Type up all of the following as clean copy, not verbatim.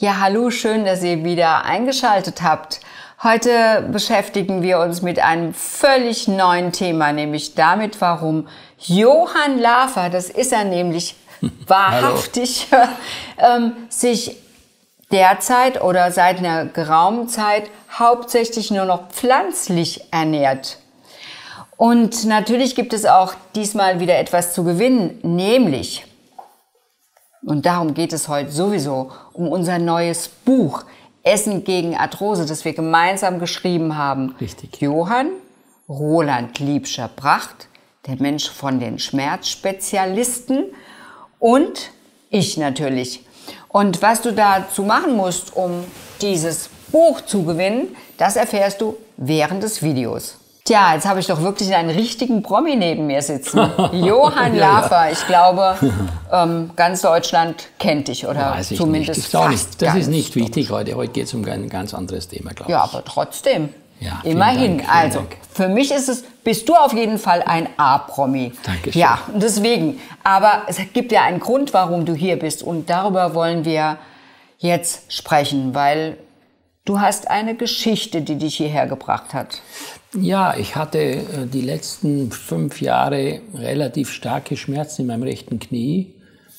Ja, hallo, schön, dass ihr wieder eingeschaltet habt. Heute beschäftigen wir uns mit einem völlig neuen Thema, nämlich damit, warum Johann Lafer, das ist er nämlich wahrhaftig, sich derzeit oder seit einer geraumen Zeit hauptsächlich nur noch pflanzlich ernährt. Und natürlich gibt es auch diesmal wieder etwas zu gewinnen, nämlich, und darum geht es heute sowieso, um unser neues Buch Essen gegen Arthrose, das wir gemeinsam geschrieben haben. Richtig. Johann Roland Liebscher-Bracht, der Mensch von den Schmerzspezialisten, und ich natürlich. Und was du dazu machen musst, um dieses Buch zu gewinnen, das erfährst du während des Videos. Tja, jetzt habe ich doch wirklich einen richtigen Promi neben mir sitzen. Johann Lafer, ich glaube, ganz Deutschland kennt dich, oder Weiß ich zumindest nicht. Das fast das ist nicht ganz wichtig heute. Heute geht es um ein ganz anderes Thema, glaube ich. Ja, aber trotzdem. Ja, vielen Immerhin. Dank, vielen Also, Dank. für mich bist du auf jeden Fall ein A-Promi. Dankeschön. Ja, und deswegen. Aber es gibt ja einen Grund, warum du hier bist. Und darüber wollen wir jetzt sprechen, weil du hast eine Geschichte, die dich hierher gebracht hat. Ja, ich hatte die letzten 5 Jahre relativ starke Schmerzen in meinem rechten Knie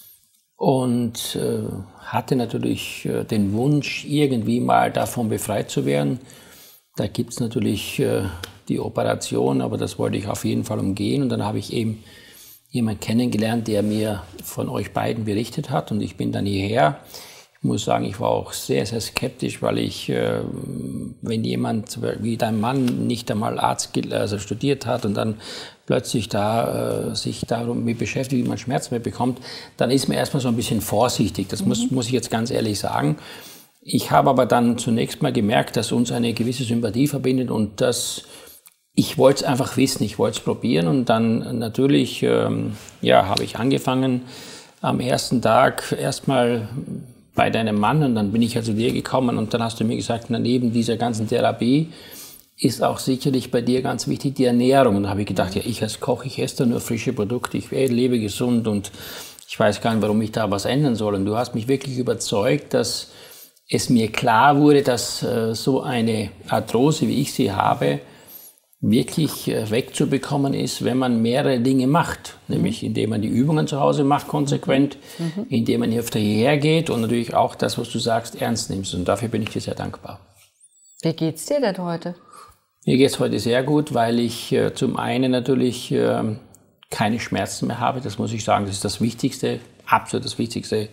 und hatte natürlich den Wunsch, irgendwie mal davon befreit zu werden. Da gibt es natürlich die Operation, aber das wollte ich auf jeden Fall umgehen. Und dann habe ich eben jemanden kennengelernt, der mir von euch beiden berichtet hat, und ich bin dann hierher. Ich muss sagen, ich war auch sehr, sehr skeptisch, weil ich, wenn jemand wie dein Mann nicht einmal studiert hat und dann plötzlich sich damit beschäftigt, wie man Schmerzen bekommt, dann ist man erstmal so ein bisschen vorsichtig. Das muss ich jetzt ganz ehrlich sagen. Ich habe aber dann zunächst mal gemerkt, dass uns eine gewisse Sympathie verbindet und ich wollte es einfach wissen, ich wollte es probieren, und dann natürlich habe ich angefangen am ersten Tag erstmal bei deinem Mann, und dann bin ich zu dir gekommen und dann hast du mir gesagt, neben dieser ganzen Therapie ist auch sicherlich bei dir ganz wichtig die Ernährung. Und da habe ich gedacht, ja, ich als Koch, ich esse da nur frische Produkte, ich lebe gesund und ich weiß gar nicht, warum ich da was ändern soll. Und du hast mich wirklich überzeugt, dass es mir klar wurde, dass so eine Arthrose, wie ich sie habe, wirklich wegzubekommen ist, wenn man mehrere Dinge macht. Nämlich indem man die Übungen zu Hause macht, konsequent, indem man öfter hierher geht und natürlich auch das, was du sagst, ernst nimmst. Und dafür bin ich dir sehr dankbar. Wie geht's dir denn heute? Mir geht's heute sehr gut, weil ich zum einen natürlich keine Schmerzen mehr habe. Das muss ich sagen, das ist das Wichtigste, absolut das Wichtigste.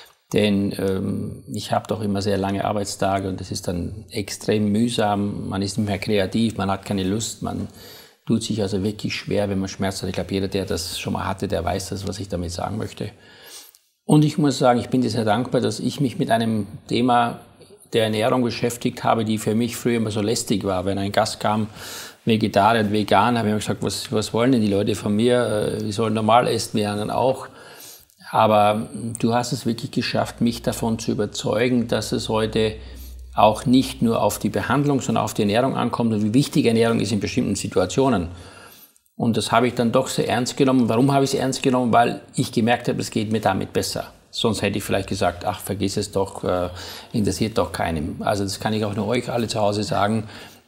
Denn ich habe doch immer sehr lange Arbeitstage und das ist dann extrem mühsam. Man ist nicht mehr kreativ, man hat keine Lust, man tut sich also wirklich schwer, wenn man Schmerzen hat. Ich glaube, jeder, der das schon mal hatte, der weiß das, was ich damit sagen möchte. Und ich muss sagen, ich bin dir sehr dankbar, dass ich mich mit einem Thema der Ernährung beschäftigt habe, die für mich früher immer so lästig war. Wenn ein Gast kam, Vegetarier und Vegan, habe ich immer gesagt, was wollen denn die Leute von mir? Wir sollen normal essen, wir anderen auch. Aber du hast es wirklich geschafft, mich davon zu überzeugen, dass es heute auch nicht nur auf die Behandlung, sondern auf die Ernährung ankommt und wie wichtig Ernährung ist in bestimmten Situationen. Und das habe ich dann doch sehr ernst genommen. Warum habe ich es ernst genommen? Weil ich gemerkt habe, es geht mir damit besser. Sonst hätte ich vielleicht gesagt, ach, vergiss es doch, interessiert doch keinem. Also das kann ich auch nur euch alle zu Hause sagen.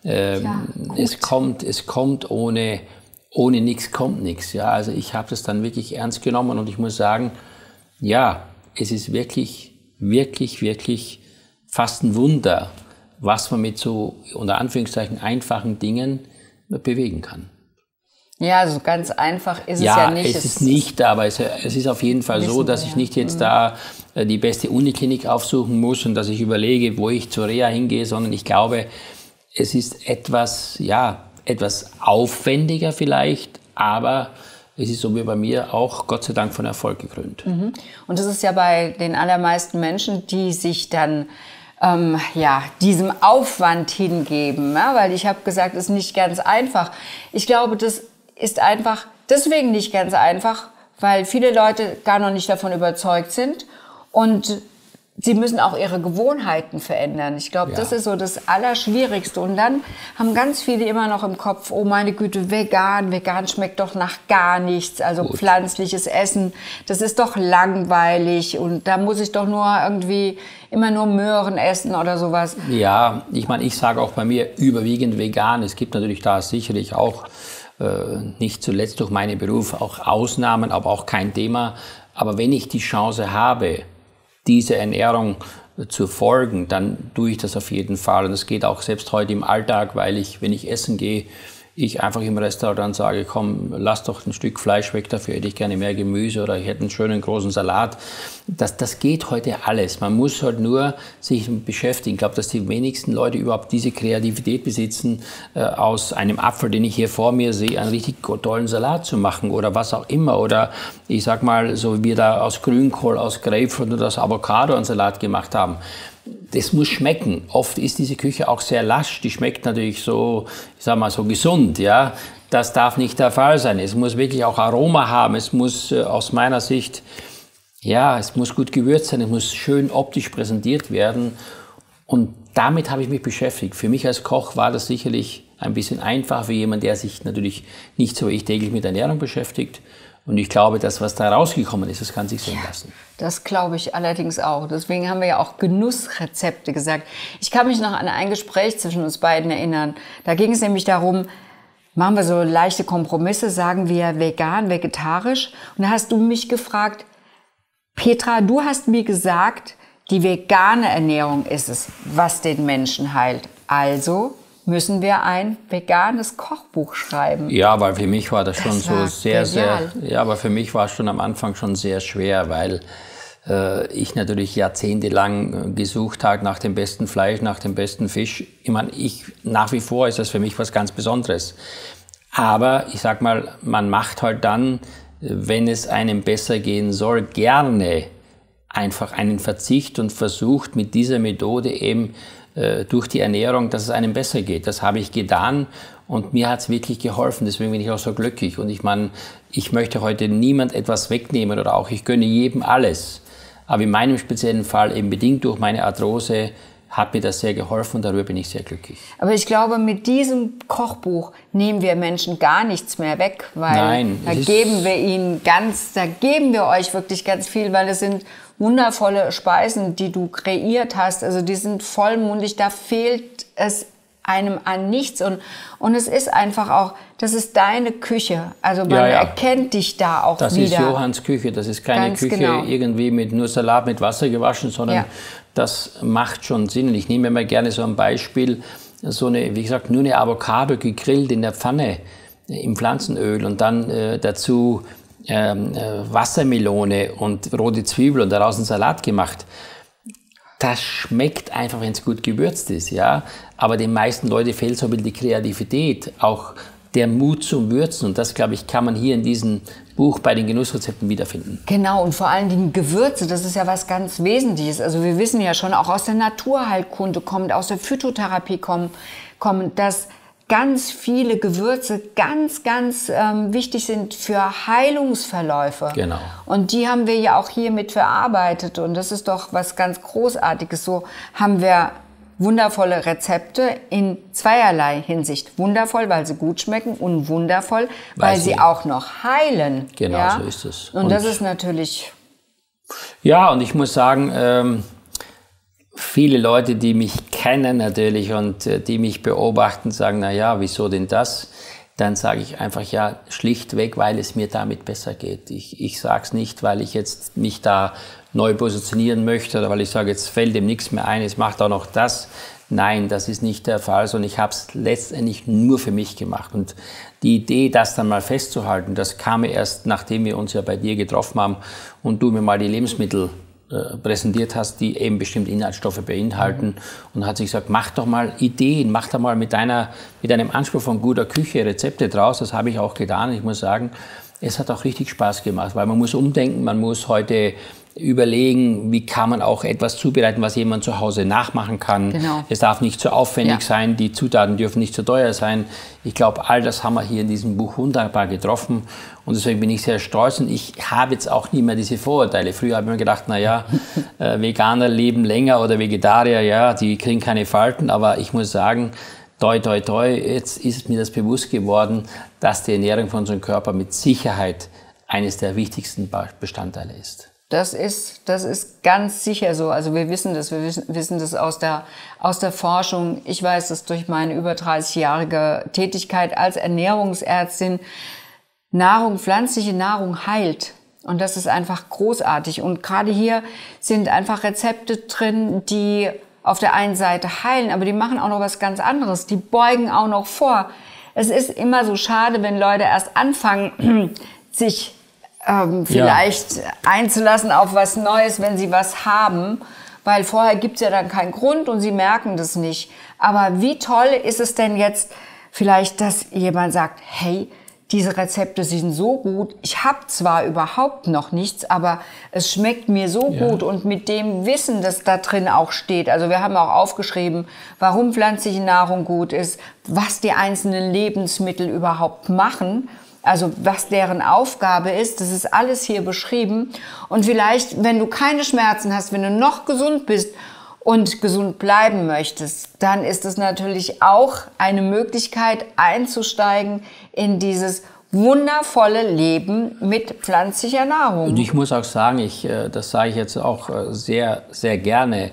Es kommt ohne nichts kommt nichts. Ja, also ich habe das dann wirklich ernst genommen und ich muss sagen, ja, es ist wirklich, wirklich, wirklich fast ein Wunder, was man mit so, unter Anführungszeichen, einfachen Dingen bewegen kann. Ja, also ganz einfach ist es ja nicht. Ja, es ist nicht, aber es ist auf jeden Fall so, dass ich nicht jetzt da die beste Uniklinik aufsuchen muss und dass ich überlege, wo ich zur Reha hingehe, sondern ich glaube, es ist etwas aufwendiger vielleicht, aber es ist so wie bei mir auch Gott sei Dank von Erfolg gekrönt. Und das ist ja bei den allermeisten Menschen, die sich dann diesem Aufwand hingeben, ja? Weil ich habe gesagt, es ist nicht ganz einfach. Ich glaube, das ist einfach deswegen nicht ganz einfach, weil viele Leute gar noch nicht davon überzeugt sind und sie müssen auch ihre Gewohnheiten verändern. Ich glaube, das ist so das Allerschwierigste. Und dann haben ganz viele immer noch im Kopf, oh meine Güte, vegan schmeckt doch nach gar nichts. Also pflanzliches Essen, das ist doch langweilig und da muss ich doch nur irgendwie immer nur Möhren essen oder sowas. Ja, ich meine, ich sage auch bei mir überwiegend vegan. Es gibt natürlich da sicherlich auch, nicht zuletzt durch meinen Beruf, auch Ausnahmen, aber auch kein Thema. Aber wenn ich die Chance habe, diese Ernährung zu folgen, dann tue ich das auf jeden Fall. Und das geht auch selbst heute im Alltag, weil ich, wenn ich essen gehe, ich einfach im Restaurant sage, komm, lass doch ein Stück Fleisch weg, dafür hätte ich gerne mehr Gemüse oder ich hätte einen schönen großen Salat. Das geht heute alles. Man muss halt nur sich beschäftigen. Ich glaube, dass die wenigsten Leute überhaupt diese Kreativität besitzen, aus einem Apfel, den ich hier vor mir sehe, einen richtig tollen Salat zu machen oder was auch immer. Oder ich sag mal, so wie wir da aus Grünkohl, aus Grapefruit oder aus Avocado einen Salat gemacht haben. Das muss schmecken. Oft ist diese Küche auch sehr lasch. Die schmeckt natürlich so, ich sag mal, so gesund, ja. Das darf nicht der Fall sein. Es muss wirklich auch Aroma haben. Es muss aus meiner Sicht, ja, es muss gut gewürzt sein. Es muss schön optisch präsentiert werden. Und damit habe ich mich beschäftigt. Für mich als Koch war das sicherlich ein bisschen einfach für jemanden, der sich natürlich nicht so wie ich täglich mit Ernährung beschäftigt. Und ich glaube, das, was da rausgekommen ist, das kann sich sehen lassen. Das glaube ich allerdings auch. Deswegen haben wir ja auch Genussrezepte gesagt. Ich kann mich noch an ein Gespräch zwischen uns beiden erinnern. Da ging es nämlich darum, machen wir so leichte Kompromisse, sagen wir vegan, vegetarisch. Und da hast du mich gefragt, Petra, du hast mir gesagt, die vegane Ernährung ist es, was den Menschen heilt. Also müssen wir ein veganes Kochbuch schreiben. Ja, weil für mich war das schon so sehr, ja, aber für mich war es schon am Anfang schon sehr schwer, weil ich natürlich jahrzehntelang gesucht habe nach dem besten Fleisch, nach dem besten Fisch. Ich meine, nach wie vor ist das für mich was ganz Besonderes. Aber ich sag mal, man macht halt dann, wenn es einem besser gehen soll, gerne einfach einen Verzicht und versucht mit dieser Methode eben durch die Ernährung, dass es einem besser geht. Das habe ich getan und mir hat es wirklich geholfen. Deswegen bin ich auch so glücklich. Und ich meine, ich möchte heute niemand etwas wegnehmen oder auch ich gönne jedem alles. Aber in meinem speziellen Fall, eben bedingt durch meine Arthrose, hat mir das sehr geholfen und darüber bin ich sehr glücklich. Aber ich glaube, mit diesem Kochbuch nehmen wir Menschen gar nichts mehr weg, weil da geben wir euch wirklich ganz viel, weil es sind wundervolle Speisen, die du kreiert hast. Also die sind vollmundig, da fehlt es einem an nichts und es ist einfach auch, das ist deine Küche. Also man erkennt dich da auch das wieder. Das ist Johanns Küche, das ist keine ganz Küche irgendwie mit nur Salat mit Wasser gewaschen, sondern das macht schon Sinn. Und ich nehme mir gerne so ein Beispiel, so eine, wie gesagt, nur eine Avocado gegrillt in der Pfanne im Pflanzenöl und dann dazu Wassermelone und rote Zwiebel und daraus einen Salat gemacht. Das schmeckt einfach, wenn es gut gewürzt ist, ja. Aber den meisten Leuten fehlt so ein bisschen die Kreativität, auch der Mut zum Würzen. Und das, glaube ich, kann man hier in diesem Buch bei den Genussrezepten wiederfinden. Genau, und vor allen Dingen Gewürze, das ist ja was ganz Wesentliches. Also wir wissen ja schon, auch aus der Naturheilkunde kommt, aus der Phytotherapie kommen, dass ganz viele Gewürze ganz, ganz wichtig sind für Heilungsverläufe. Genau. Und die haben wir ja auch hier mit verarbeitet. Und das ist doch was ganz Großartiges. So haben wir wundervolle Rezepte in zweierlei Hinsicht. Wundervoll, weil sie gut schmecken und wundervoll, weil sie auch noch heilen. Genau, so ist es. Und das ist natürlich... Ja, und ich muss sagen, viele Leute, die mich kennen natürlich und die mich beobachten, sagen, na ja, wieso denn das? Dann sage ich einfach, ja, schlichtweg, weil es mir damit besser geht. Ich sage es nicht, weil ich jetzt mich da neu positionieren möchte oder weil ich sage, jetzt fällt dem nichts mehr ein, es macht auch noch das. Nein, das ist nicht der Fall, sondern ich habe es letztendlich nur für mich gemacht. Und die Idee, das dann mal festzuhalten, das kam mir erst, nachdem wir uns ja bei dir getroffen haben und du mir mal die Lebensmittel präsentiert hast, die eben bestimmte Inhaltsstoffe beinhalten und hat sich gesagt, mach doch mal Ideen, mach doch mal mit einem Anspruch von guter Küche Rezepte draus. Das habe ich auch getan. Ich muss sagen, es hat auch richtig Spaß gemacht, weil man muss umdenken, man muss heute überlegen, wie kann man auch etwas zubereiten, was jemand zu Hause nachmachen kann. Genau. Es darf nicht zu aufwendig sein, die Zutaten dürfen nicht zu teuer sein. Ich glaube, all das haben wir hier in diesem Buch wunderbar getroffen und deswegen bin ich sehr stolz und ich habe jetzt auch nie mehr diese Vorurteile. Früher habe ich mir gedacht, Veganer leben länger oder Vegetarier, ja, die kriegen keine Falten, aber ich muss sagen, toi, toi, toi, jetzt ist mir das bewusst geworden, dass die Ernährung von unserem Körper mit Sicherheit eines der wichtigsten Bestandteile ist. Das ist ganz sicher so. Also wir wissen das aus der Forschung. Ich weiß das durch meine über 30-jährige Tätigkeit als Ernährungsärztin. Pflanzliche Nahrung heilt. Und das ist einfach großartig. Und gerade hier sind einfach Rezepte drin, die auf der einen Seite heilen, aber die machen auch noch was ganz anderes. Die beugen auch noch vor. Es ist immer so schade, wenn Leute erst anfangen, sich vielleicht einzulassen auf was Neues, wenn sie was haben, weil vorher gibt's ja dann keinen Grund und sie merken das nicht. Aber wie toll ist es denn jetzt vielleicht, dass jemand sagt, hey, diese Rezepte sind so gut, ich habe zwar überhaupt noch nichts, aber es schmeckt mir so gut und mit dem Wissen, das da drin auch steht, also wir haben auch aufgeschrieben, warum pflanzliche Nahrung gut ist, was die einzelnen Lebensmittel überhaupt machen, also was deren Aufgabe ist, das ist alles hier beschrieben. Und vielleicht, wenn du keine Schmerzen hast, wenn du noch gesund bist und gesund bleiben möchtest, dann ist es natürlich auch eine Möglichkeit einzusteigen in dieses wundervolle Leben mit pflanzlicher Nahrung. Und ich muss auch sagen, das sage ich jetzt auch sehr, sehr gerne,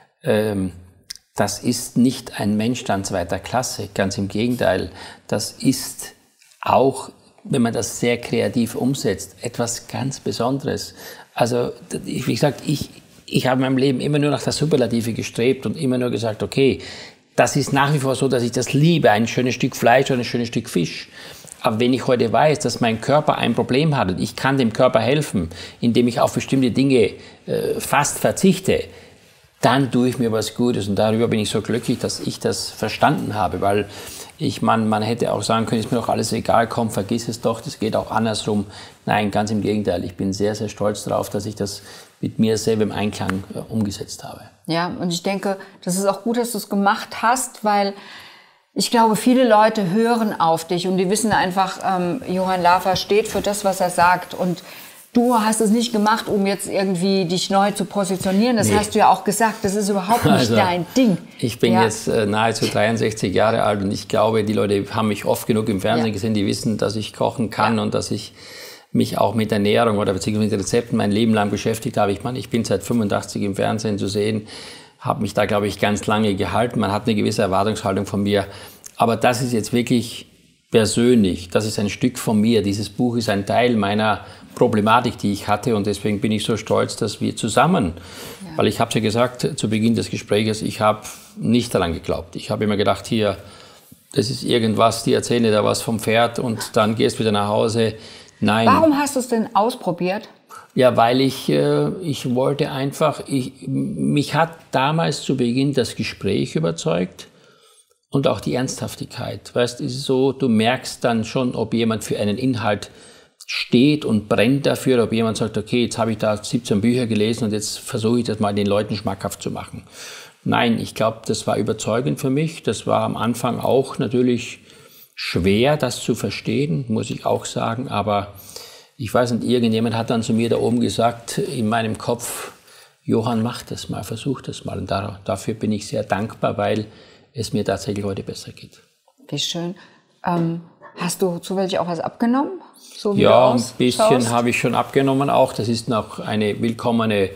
das ist nicht ein Menschstand zweiter Klasse, ganz im Gegenteil. Das ist auch, wenn man das sehr kreativ umsetzt, etwas ganz Besonderes. Also, wie gesagt, ich habe in meinem Leben immer nur nach der Superlative gestrebt und immer nur gesagt, okay, das ist nach wie vor so, dass ich das liebe, ein schönes Stück Fleisch oder ein schönes Stück Fisch. Aber wenn ich heute weiß, dass mein Körper ein Problem hat und ich kann dem Körper helfen, indem ich auf bestimmte Dinge fast verzichte, dann tue ich mir was Gutes. Und darüber bin ich so glücklich, dass ich das verstanden habe, weil man hätte auch sagen können, ist mir doch alles egal, komm, vergiss es doch, das geht auch andersrum. Nein, ganz im Gegenteil. Ich bin sehr, sehr stolz darauf, dass ich das mit mir selber im Einklang umgesetzt habe. Ja, und ich denke, das ist auch gut, dass du es gemacht hast, weil ich glaube, viele Leute hören auf dich und die wissen einfach, Johann Lafer steht für das, was er sagt. Und du hast es nicht gemacht, um jetzt irgendwie dich neu zu positionieren. Das hast du ja auch gesagt. Das ist überhaupt nicht dein Ding. Ich bin jetzt nahezu 63 Jahre alt und ich glaube, die Leute haben mich oft genug im Fernsehen gesehen, die wissen, dass ich kochen kann und dass ich mich auch mit Ernährung oder beziehungsweise mit Rezepten mein Leben lang beschäftigt habe. Ich bin seit 85 im Fernsehen zu sehen, habe mich da, glaube ich, ganz lange gehalten. Man hat eine gewisse Erwartungshaltung von mir. Aber das ist jetzt wirklich persönlich. Das ist ein Stück von mir. Dieses Buch ist ein Teil meiner Problematik, die ich hatte. Und deswegen bin ich so stolz, dass wir zusammen, weil ich habe es ja gesagt zu Beginn des Gesprächs, ich habe nicht daran geglaubt. Ich habe immer gedacht, hier, das ist irgendwas, die erzählen da was vom Pferd und dann gehst du wieder nach Hause. Nein. Warum hast du es denn ausprobiert? Ja, weil ich wollte einfach, mich hat damals zu Beginn das Gespräch überzeugt und auch die Ernsthaftigkeit. Weißt, es ist so, du merkst dann schon, ob jemand für einen Inhalt steht und brennt dafür, ob jemand sagt, okay, jetzt habe ich da 17 Bücher gelesen und jetzt versuche ich das mal den Leuten schmackhaft zu machen. Nein, ich glaube, das war überzeugend für mich. Das war am Anfang auch natürlich schwer, das zu verstehen, muss ich auch sagen, aber ich weiß nicht, irgendjemand hat dann zu mir da oben gesagt, in meinem Kopf, Johann, mach das mal, versuch das mal. Und dafür bin ich sehr dankbar, weil es mir tatsächlich heute besser geht. Wie schön. Hast du zufällig auch was abgenommen? So wie ja, ein bisschen habe ich schon abgenommen auch. Das ist noch eine willkommene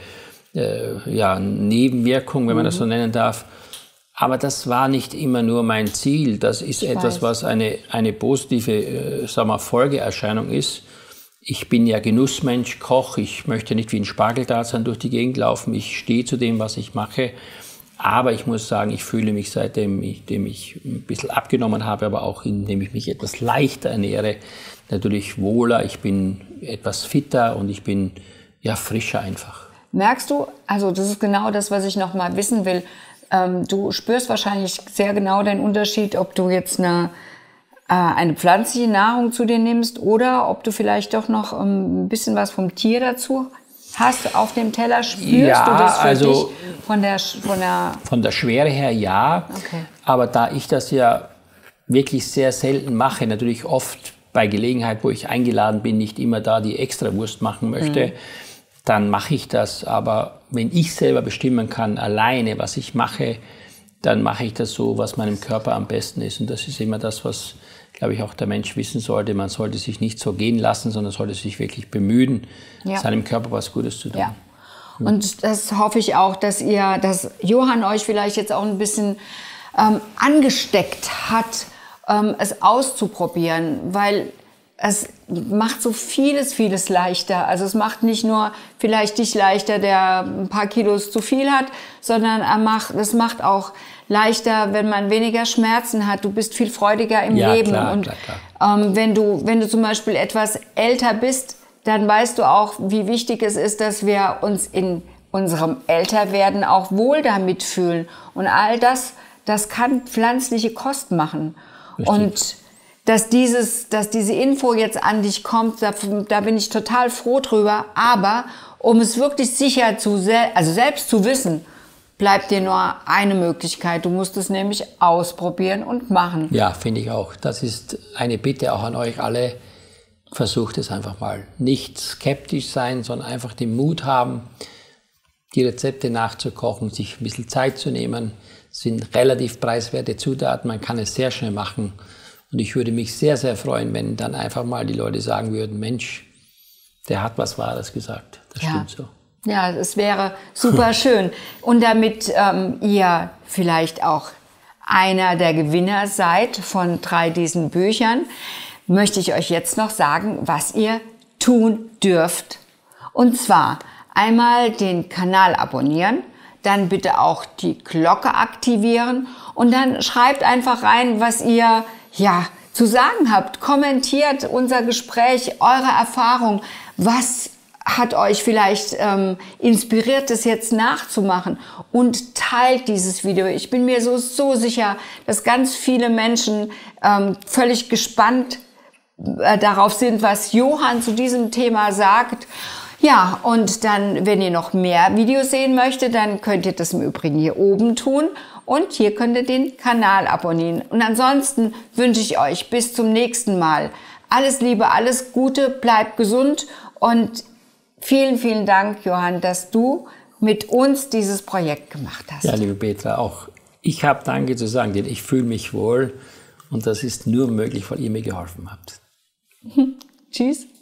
Nebenwirkung, wenn man das so nennen darf. Aber das war nicht immer nur mein Ziel. Das ist etwas, was eine positive Folgeerscheinung ist. Ich bin ja Genussmensch, Koch. Ich möchte nicht wie ein Spargeltarzan durch die Gegend laufen. Ich stehe zu dem, was ich mache. Aber ich muss sagen, ich fühle mich seitdem ich ein bisschen abgenommen habe, aber auch indem ich mich etwas leichter ernähre, natürlich wohler. Ich bin etwas fitter und ich bin frischer einfach. Merkst du, also das ist genau das, was ich noch mal wissen will. Du spürst wahrscheinlich sehr genau den Unterschied, ob du jetzt eine pflanzliche Nahrung zu dir nimmst oder ob du vielleicht doch noch ein bisschen was vom Tier dazu hast du auf dem Teller? Spürst Ja, du das für also dich von der Schwere her ja. Okay. Aber da ich das ja wirklich sehr selten mache, natürlich oft bei Gelegenheit, wo ich eingeladen bin, nicht immer da die Extrawurst machen möchte, dann mache ich das. Aber wenn ich selber bestimmen kann, alleine, was ich mache, dann mache ich das so, was meinem Körper am besten ist. Und das ist immer das, was, glaube ich, auch der Mensch wissen sollte. Man sollte sich nicht so gehen lassen, sondern sollte sich wirklich bemühen, seinem Körper was Gutes zu tun. Ja. Und das hoffe ich auch, dass Johann euch vielleicht jetzt auch ein bisschen angesteckt hat, es auszuprobieren, weil es macht so vieles leichter. Also es macht nicht nur vielleicht dich leichter, der ein paar Kilos zu viel hat, sondern es macht auch leichter, wenn man weniger Schmerzen hat. Du bist viel freudiger im Leben. Klar, und klar. Wenn du zum Beispiel etwas älter bist, dann weißt du auch, wie wichtig es ist, dass wir uns in unserem Älterwerden auch wohl damit fühlen. Und all das kann pflanzliche Kost machen. Richtig. Und dass diese Info jetzt an dich kommt, da bin ich total froh drüber. Aber um es wirklich sicher selbst zu wissen, bleibt dir nur eine Möglichkeit. Du musst es nämlich ausprobieren und machen. Ja, finde ich auch. Das ist eine Bitte auch an euch alle. Versucht es einfach mal. Nicht skeptisch sein, sondern einfach den Mut haben, die Rezepte nachzukochen, sich ein bisschen Zeit zu nehmen. Es sind relativ preiswerte Zutaten, man kann es sehr schnell machen. Und ich würde mich sehr, sehr freuen, wenn dann einfach mal die Leute sagen würden, Mensch, der hat was Wahres gesagt. Das stimmt so. Ja, es wäre super schön. Und damit ihr vielleicht auch einer der Gewinner seid von 3 diesen Büchern, möchte ich euch jetzt noch sagen, was ihr tun dürft. Und zwar einmal den Kanal abonnieren, dann bitte auch die Glocke aktivieren und dann schreibt einfach rein, was ihr zu sagen habt. Kommentiert unser Gespräch, eure Erfahrung. Was hat euch vielleicht inspiriert, das jetzt nachzumachen? Und teilt dieses Video. Ich bin mir so sicher, dass ganz viele Menschen völlig gespannt darauf sind, was Johann zu diesem Thema sagt. Ja, und dann, wenn ihr noch mehr Videos sehen möchtet, dann könnt ihr das im Übrigen hier oben tun. Und hier könnt ihr den Kanal abonnieren. Und ansonsten wünsche ich euch bis zum nächsten Mal alles Liebe, alles Gute, bleibt gesund und vielen Dank, Johann, dass du mit uns dieses Projekt gemacht hast. Ja, liebe Petra, auch ich habe Danke zu sagen, denn ich fühle mich wohl und das ist nur möglich, weil ihr mir geholfen habt. Tschüss.